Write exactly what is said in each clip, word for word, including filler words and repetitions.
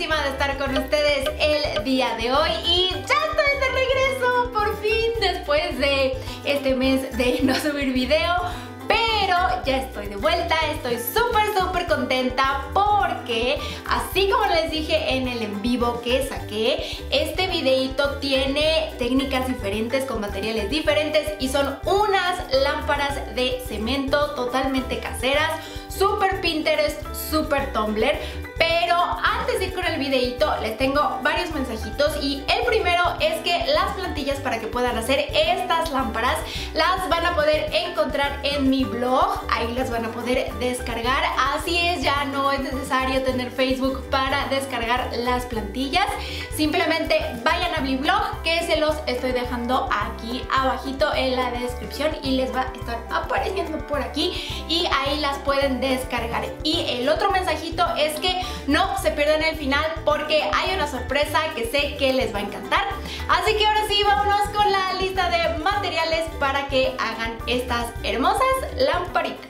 contentísima de estar con ustedes el día de hoy y ya estoy de regreso por fin después de este mes de no subir video. Pero ya estoy de vuelta, estoy súper súper contenta porque así como les dije en el en vivo que saqué, este videito tiene técnicas diferentes con materiales diferentes y son unas lámparas de cemento totalmente caseras, súper Pinterest, súper Tumblr. Pero antes de ir con el videito les tengo varios mensajitos y el primero es que las plantillas para que puedan hacer estas lámparas las van a poder encontrar en mi blog, ahí las van a poder descargar. Así es, ya no es necesario tener Facebook para descargar las plantillas, simplemente vayan a mi blog que se los estoy dejando aquí abajito en la descripción y les va a estar apareciendo por aquí y ahí las pueden descargar. Y el otro mensajito es que no se pierdan el final porque hay una sorpresa que sé que les va a encantar. Así que ahora sí, vámonos con la lista de materiales para que hagan estas hermosas lamparitas.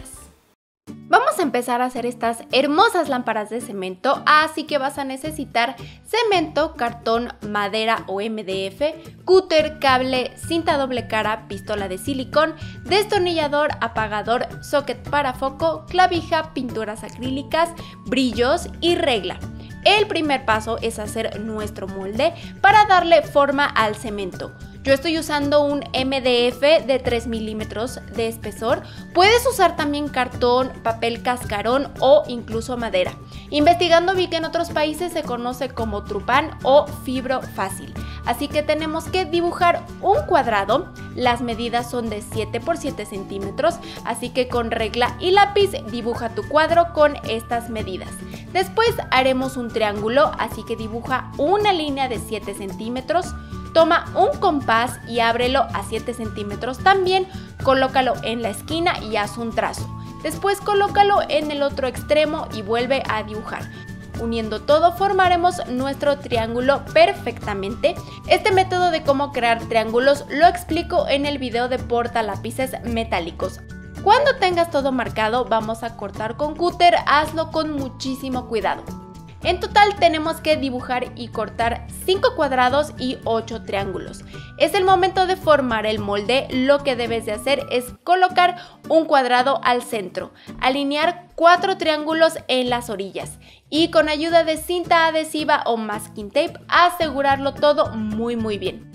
Vamos a empezar a hacer estas hermosas lámparas de cemento, así que vas a necesitar cemento, cartón, madera o M D F, cúter, cable, cinta doble cara, pistola de silicón, destornillador, apagador, socket para foco, clavija, pinturas acrílicas, brillos y regla. El primer paso es hacer nuestro molde para darle forma al cemento. Yo estoy usando un M D F de tres milímetros de espesor. Puedes usar también cartón, papel cascarón o incluso madera. Investigando vi que en otros países se conoce como trupán o fibro fácil. Así que tenemos que dibujar un cuadrado. Las medidas son de siete por siete centímetros, así que con regla y lápiz dibuja tu cuadro con estas medidas. Después haremos un triángulo, así que dibuja una línea de siete centímetros. Toma un compás y ábrelo a siete centímetros también, colócalo en la esquina y haz un trazo. Después colócalo en el otro extremo y vuelve a dibujar. Uniendo todo formaremos nuestro triángulo perfectamente. Este método de cómo crear triángulos lo explico en el video de portalápices metálicos. Cuando tengas todo marcado vamos a cortar con cúter, hazlo con muchísimo cuidado. En total tenemos que dibujar y cortar cinco cuadrados y ocho triángulos. Es el momento de formar el molde. Lo que debes de hacer es colocar un cuadrado al centro, alinear cuatro triángulos en las orillas y con ayuda de cinta adhesiva o masking tape asegurarlo todo muy muy bien.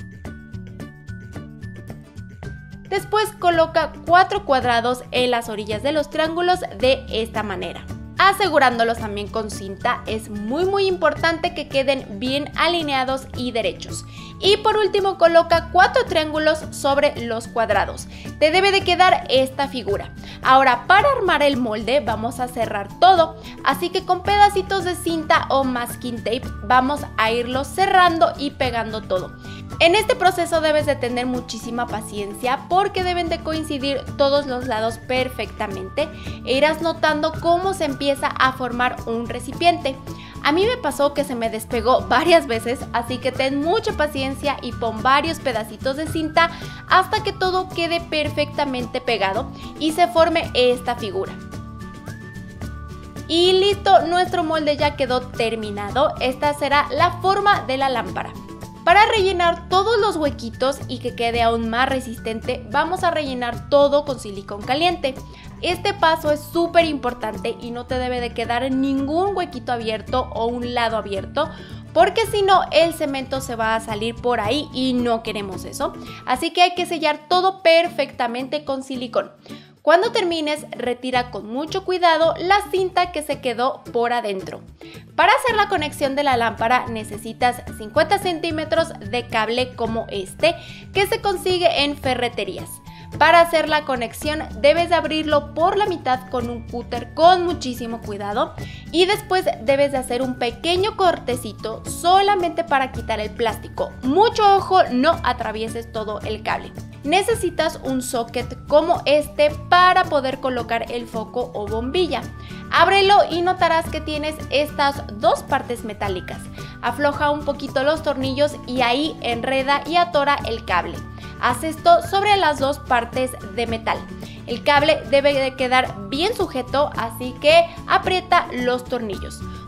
Después coloca cuatro cuadrados en las orillas de los triángulos de esta manera, asegurándolos también con cinta. Es muy muy importante que queden bien alineados y derechos. Y por último coloca cuatro triángulos sobre los cuadrados. Te debe de quedar esta figura. Ahora para armar el molde vamos a cerrar todo, así que con pedacitos de cinta o masking tape vamos a irlo cerrando y pegando todo. En este proceso debes de tener muchísima paciencia porque deben de coincidir todos los lados perfectamente e irás notando cómo se empieza a formar un recipiente. A mí me pasó que se me despegó varias veces, así que ten mucha paciencia y pon varios pedacitos de cinta hasta que todo quede perfectamente pegado y se forme esta figura. Y listo, nuestro molde ya quedó terminado. Esta será la forma de la lámpara. Para rellenar todos los huequitos y que quede aún más resistente, vamos a rellenar todo con silicón caliente. Este paso es súper importante y no te debe de quedar ningún huequito abierto o un lado abierto, porque si no el cemento se va a salir por ahí y no queremos eso. Así que hay que sellar todo perfectamente con silicón. Cuando termines, retira con mucho cuidado la cinta que se quedó por adentro. Para hacer la conexión de la lámpara necesitas cincuenta centímetros de cable como este, que se consigue en ferreterías. Para hacer la conexión debes de abrirlo por la mitad con un cúter con muchísimo cuidado y después debes de hacer un pequeño cortecito solamente para quitar el plástico. Mucho ojo, no atravieses todo el cable. Necesitas un socket como este para poder colocar el foco o bombilla. Ábrelo y notarás que tienes estas dos partes metálicas. Afloja un poquito los tornillos y ahí enreda y atora el cable. Haz esto sobre las dos partes de metal. El cable debe de quedar bien sujeto, así que aprieta los tornillos.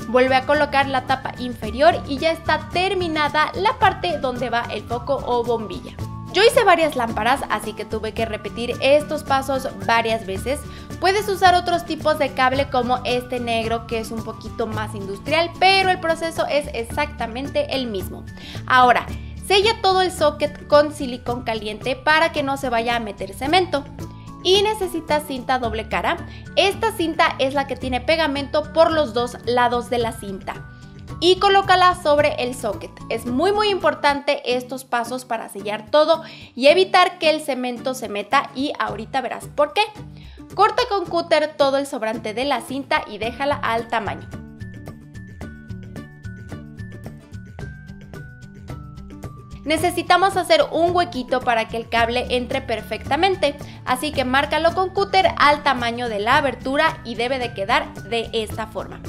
vuelve a colocar la tapa inferior y ya está terminada la parte donde va el foco o bombilla. Yo hice varias lámparas, así que tuve que repetir estos pasos varias veces. Puedes usar otros tipos de cable como este negro, que es un poquito más industrial, pero el proceso es exactamente el mismo. Ahora, sella todo el socket con silicón caliente para que no se vaya a meter cemento. Y necesitas cinta doble cara. Esta cinta es la que tiene pegamento por los dos lados de la cinta. Y colócala sobre el socket. Es muy muy importante estos pasos para sellar todo y evitar que el cemento se meta, y ahorita verás por qué. Corta con cúter todo el sobrante de la cinta y déjala al tamaño. Necesitamos hacer un huequito para que el cable entre perfectamente, así que márcalo con cúter al tamaño de la abertura y debe de quedar de esta forma.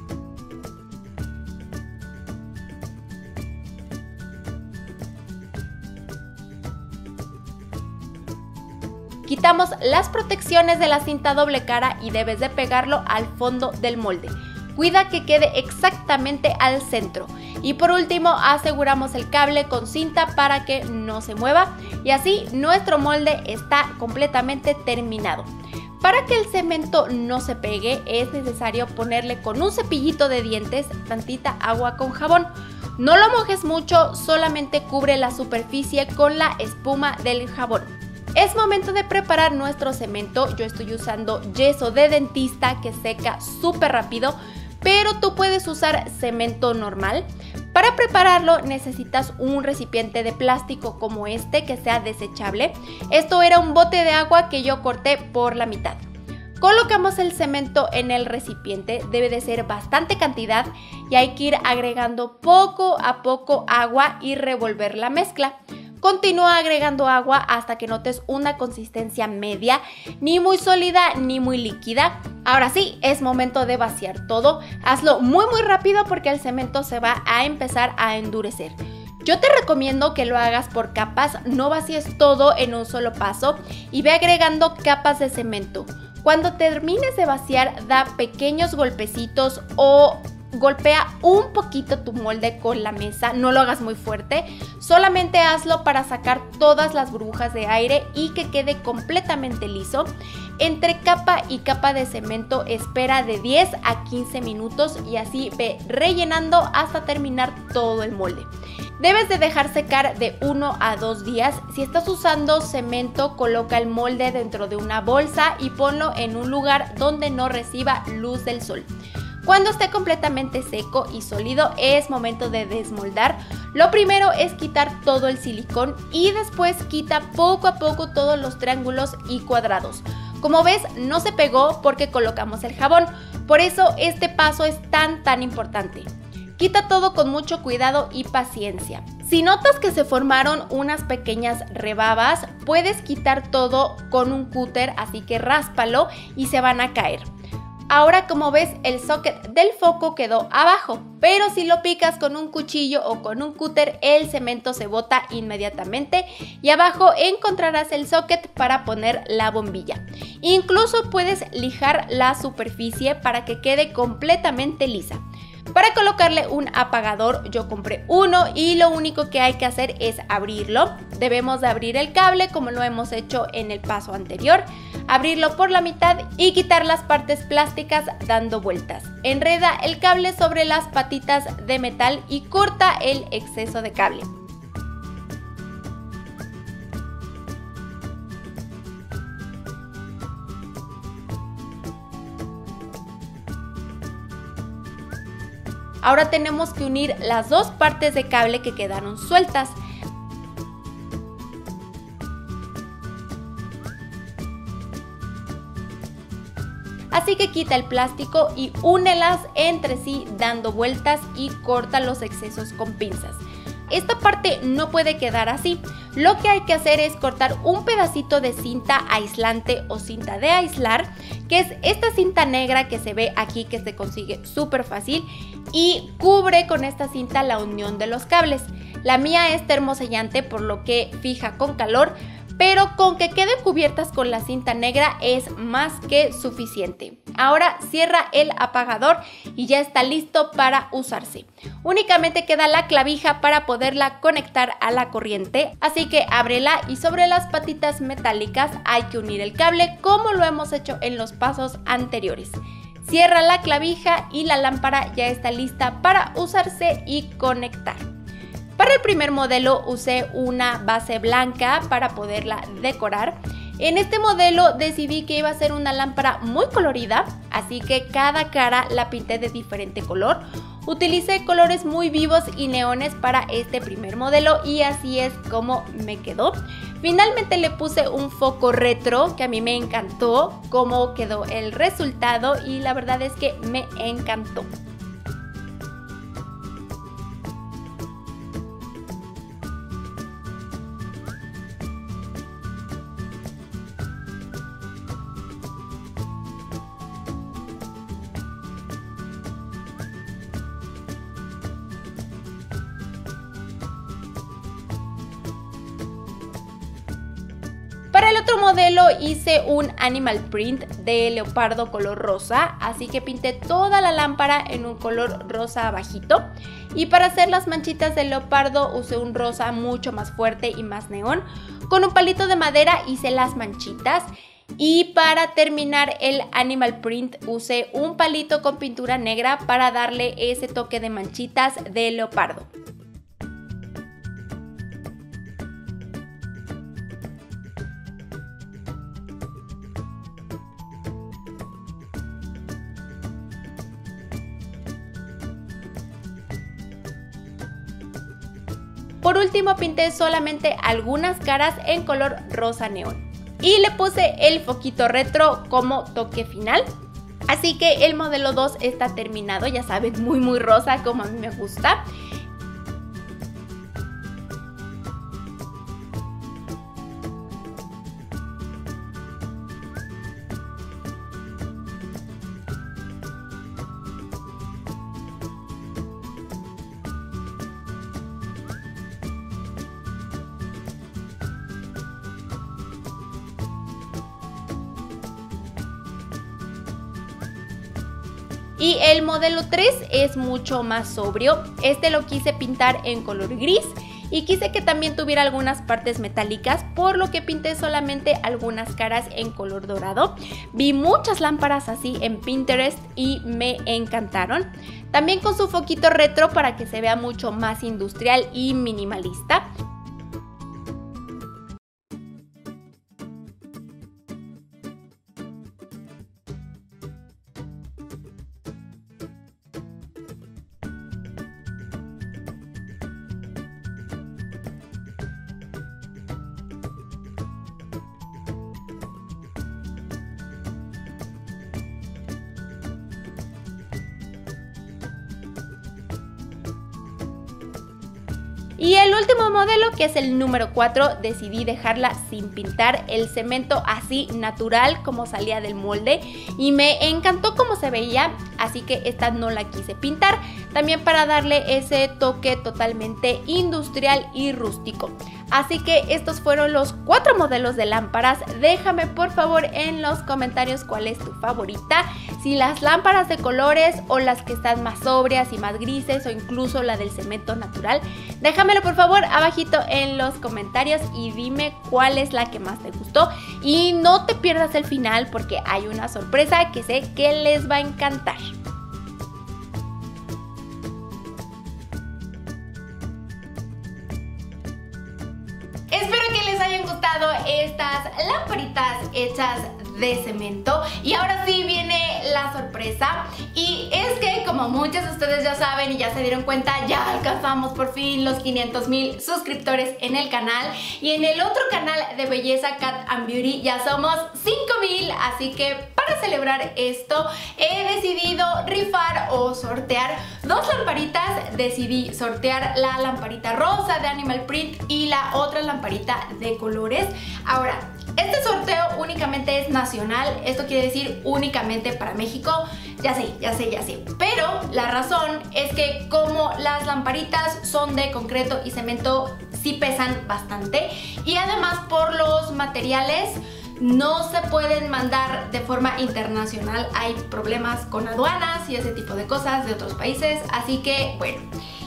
Quitamos las protecciones de la cinta doble cara y debes de pegarlo al fondo del molde. Cuida que quede exactamente al centro. Y por último, aseguramos el cable con cinta para que no se mueva, y así nuestro molde está completamente terminado. Para que el cemento no se pegue es necesario ponerle con un cepillito de dientes tantita agua con jabón. No lo mojes mucho, solamente cubre la superficie con la espuma del jabón. Es momento de preparar nuestro cemento. Yo estoy usando yeso de dentista que seca súper rápido, pero tú puedes usar cemento normal. Para prepararlo necesitas un recipiente de plástico como este que sea desechable. Esto era un bote de agua que yo corté por la mitad. Colocamos el cemento en el recipiente, debe de ser bastante cantidad y hay que ir agregando poco a poco agua y revolver la mezcla. Continúa agregando agua hasta que notes una consistencia media, ni muy sólida ni muy líquida. Ahora sí, es momento de vaciar todo. Hazlo muy muy rápido porque el cemento se va a empezar a endurecer. Yo te recomiendo que lo hagas por capas, no vacíes todo en un solo paso y ve agregando capas de cemento. Cuando termines de vaciar, da pequeños golpecitos o golpea un poquito tu molde con la mesa, no lo hagas muy fuerte, solamente hazlo para sacar todas las burbujas de aire y que quede completamente liso. Entre capa y capa de cemento espera de diez a quince minutos y así ve rellenando hasta terminar todo el molde. Debes de dejar secar de uno a dos días. Si estás usando cemento, coloca el molde dentro de una bolsa y ponlo en un lugar donde no reciba luz del sol. Cuando esté completamente seco y sólido es momento de desmoldar. Lo primero es quitar todo el silicón y después quita poco a poco todos los triángulos y cuadrados. Como ves, no se pegó porque colocamos el jabón, por eso este paso es tan tan importante. Quita todo con mucho cuidado y paciencia. Si notas que se formaron unas pequeñas rebabas, puedes quitar todo con un cúter, así que ráspalo y se van a caer. Ahora, como ves, el socket del foco quedó abajo, pero si lo picas con un cuchillo o con un cúter, el cemento se bota inmediatamente y abajo encontrarás el socket para poner la bombilla. Incluso puedes lijar la superficie para que quede completamente lisa. Para colocarle un apagador yo compré uno y lo único que hay que hacer es abrirlo. Debemos de abrir el cable como lo hemos hecho en el paso anterior, abrirlo por la mitad y quitar las partes plásticas dando vueltas. Enreda el cable sobre las patitas de metal y corta el exceso de cable. Ahora tenemos que unir las dos partes de cable que quedaron sueltas. Así que quita el plástico y únelas entre sí dando vueltas y corta los excesos con pinzas. Esta parte no puede quedar así. Lo que hay que hacer es cortar un pedacito de cinta aislante o cinta de aislar, que es esta cinta negra que se ve aquí, que se consigue súper fácil, y cubre con esta cinta la unión de los cables. La mía es termosellante, por lo que fija con calor, pero con que queden cubiertas con la cinta negra es más que suficiente. Ahora cierra el apagador y ya está listo para usarse. Únicamente queda la clavija para poderla conectar a la corriente, así que ábrela y sobre las patitas metálicas hay que unir el cable como lo hemos hecho en los pasos anteriores. Cierra la clavija y la lámpara ya está lista para usarse y conectar. Para el primer modelo usé una base blanca para poderla decorar. En este modelo decidí que iba a ser una lámpara muy colorida, así que cada cara la pinté de diferente color. Utilicé colores muy vivos y neones para este primer modelo y así es como me quedó. Finalmente le puse un foco retro que a mí me encantó cómo quedó el resultado y la verdad es que me encantó. Para el otro modelo hice un animal print de leopardo color rosa, así que pinté toda la lámpara en un color rosa bajito. Y para hacer las manchitas de leopardo usé un rosa mucho más fuerte y más neón. Con un palito de madera hice las manchitas. Y para terminar el animal print usé un palito con pintura negra para darle ese toque de manchitas de leopardo. Por último pinté solamente algunas caras en color rosa neón y le puse el foquito retro como toque final. Así que el modelo dos está terminado, ya saben, muy muy rosa como a mí me gusta. Y el modelo tres es mucho más sobrio. Este lo quise pintar en color gris y quise que también tuviera algunas partes metálicas, por lo que pinté solamente algunas caras en color dorado. Vi muchas lámparas así en Pinterest y me encantaron. También con su foquito retro para que se vea mucho más industrial y minimalista. Y el último modelo, que es el número cuatro, decidí dejarla sin pintar, el cemento así natural como salía del molde y me encantó cómo se veía, así que esta no la quise pintar, también para darle ese toque totalmente industrial y rústico. Así que estos fueron los cuatro modelos de lámparas. Déjame por favor en los comentarios cuál es tu favorita, si las lámparas de colores o las que están más sobrias y más grises o incluso la del cemento natural. Déjamelo por favor abajito en los comentarios y dime cuál es la que más te gustó. Y no te pierdas el final porque hay una sorpresa que sé que les va a encantar. Espero que les hayan gustado estas lamparitas hechas de cemento. Y ahora sí viene la sorpresa. Y es que, como muchos de ustedes ya saben y ya se dieron cuenta, ya alcanzamos por fin los quinientos mil suscriptores en el canal. Y en el otro canal de belleza, Cat and Beauty, ya somos cinco mil. Así que para celebrar esto he decidido rifar o sortear dos lamparitas. Decidí sortear la lamparita rosa de Animal Print y la otra lamparita de colores. Ahora, este sorteo únicamente es nacional, esto quiere decir únicamente para México. Ya sé, ya sé, ya sé. Pero la razón es que como las lamparitas son de concreto y cemento, sí pesan bastante. Y además por los materiales no se pueden mandar de forma internacional. Hay problemas con aduanas y ese tipo de cosas de otros países. Así que, bueno,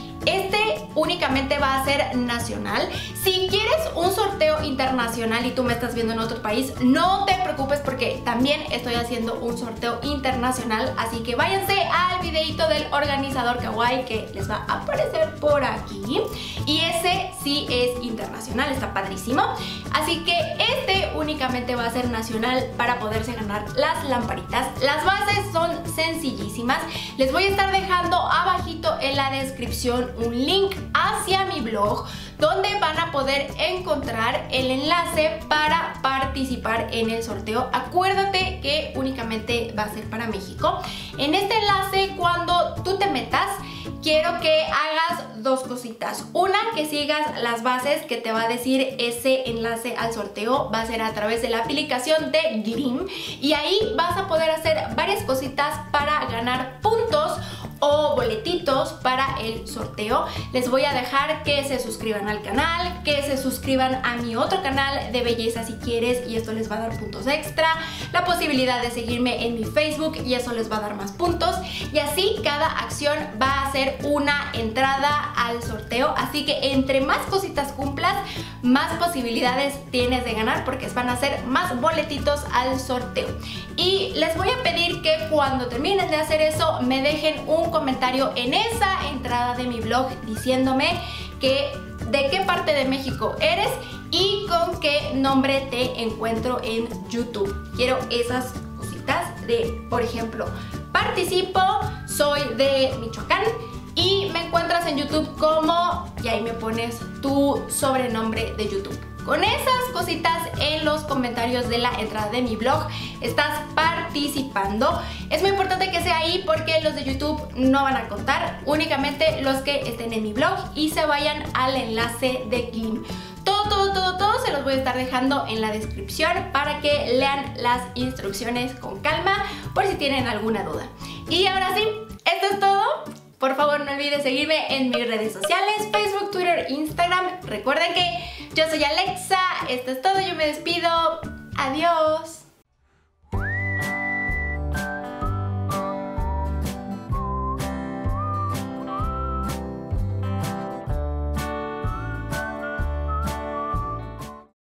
este únicamente va a ser nacional. Si quieres un sorteo internacional y tú me estás viendo en otro país, no te preocupes porque también estoy haciendo un sorteo internacional. Así que váyanse al videito del organizador kawaii que les va a aparecer por aquí. Y ese sí es internacional, está padrísimo. Así que este únicamente va a ser nacional para poderse ganar las lamparitas. Las bases son sencillísimas. Les voy a estar dejando abajito en la descripción un link hacia mi blog donde van a poder encontrar el enlace para participar en el sorteo. Acuérdate que únicamente va a ser para México. En este enlace, cuando tú te metas, quiero que hagas dos cositas. Una, que sigas las bases que te va a decir ese enlace al sorteo. Va a ser a través de la aplicación de Gleam y ahí vas a poder hacer varias cositas para ganar puntos o boletitos para el sorteo. Les voy a dejar que se suscriban al canal, que se suscriban a mi otro canal de belleza si quieres y esto les va a dar puntos extra, la posibilidad de seguirme en mi Facebook y eso les va a dar más puntos y así cada acción va a ser una entrada al sorteo, así que entre más cositas cumplas, más posibilidades tienes de ganar porque van a ser más boletitos al sorteo. Y les voy a pedir que cuando terminen de hacer eso me dejen un comentario en esa entrada de mi blog diciéndome que de qué parte de México eres y con qué nombre te encuentro en YouTube. Quiero esas cositas de, por ejemplo, participo, soy de Michoacán y me encuentras en YouTube como, y ahí me pones tu sobrenombre de YouTube. Con esas cositas en los comentarios de la entrada de mi blog estás participando. Es muy importante que sea ahí porque los de YouTube no van a contar, únicamente los que estén en mi blog y se vayan al enlace de Gleam. Todo, todo, todo, todo se los voy a estar dejando en la descripción para que lean las instrucciones con calma por si tienen alguna duda. Y ahora sí, esto es todo. Por favor, no olvides seguirme en mis redes sociales, Facebook, Twitter, Instagram. Recuerden que yo soy Alexa. Esto es todo, yo me despido. Adiós.